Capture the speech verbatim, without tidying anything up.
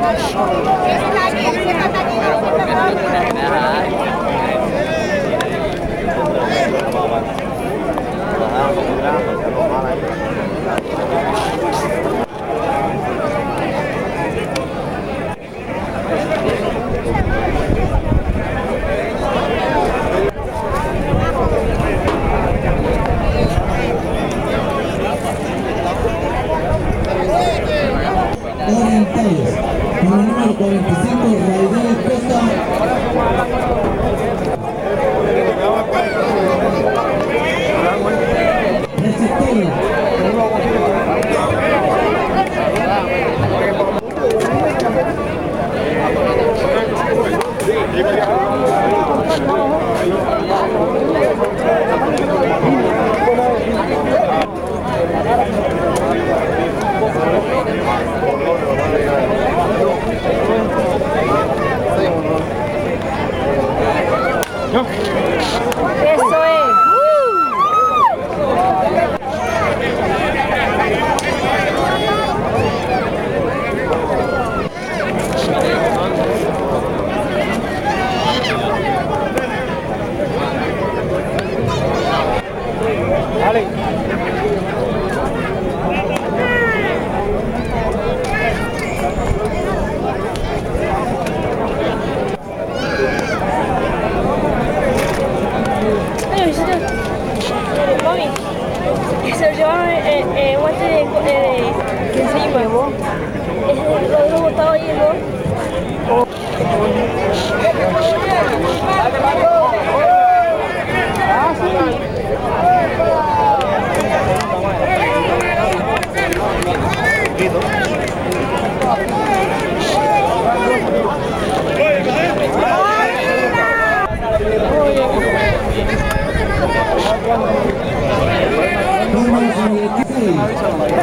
Orientales, con el número cuarenta y cinco, Raidel Costa. Receptor. Eso es. Dale. Se lo llevaron en eh, guante de, de, de encima. Es lo dejo botado ahí, ¿no? Número dieciséis.